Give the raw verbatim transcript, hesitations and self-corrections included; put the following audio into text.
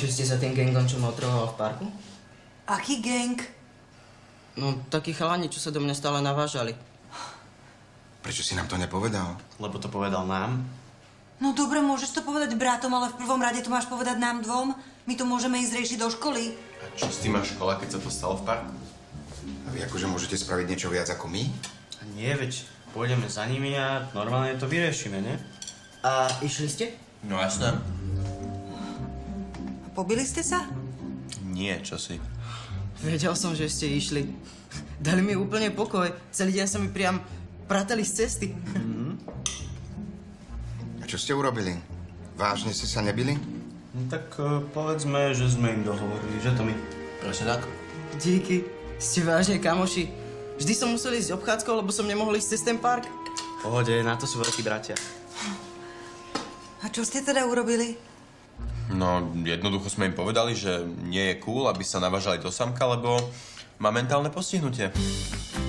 Išli ste za tým gangom, čo motroval v parku? Aký gang? No, takí chalani, čo sa do mňa stále navážali. Prečo si nám to nepovedal? Lebo to povedal nám. No dobre, môžeš to povedať bratom, ale v prvom rade to máš povedať nám dvom. My to môžeme ísť riešiť do školy. A čo s tým má škola, keď sa to stalo v parku? A vy akože môžete spraviť niečo viac ako my? A nie, veď pôjdeme za nimi a normálne to vyriešime, ne? A išli ste? No jasné. A pobili ste sa? Nie, čo si. Vedel som, že ste išli. Dali mi úplne pokoj. Celý deň sa mi priam pratali z cesty. Mm. A čo ste urobili? Vážne ste sa nebili? No tak uh, povedzme, že sme im dohovorili, že to my. Presne tak. Díky. Ste vážne kamoši. Vždy som musel ísť obchádzkou, lebo som nemohol ísť cez ten park. Pohode, na to sú veľkí bratia. A čo ste teda urobili? No, jednoducho sme im povedali, že nie je cool, aby sa navážali do samka, lebo má mentálne postihnutie.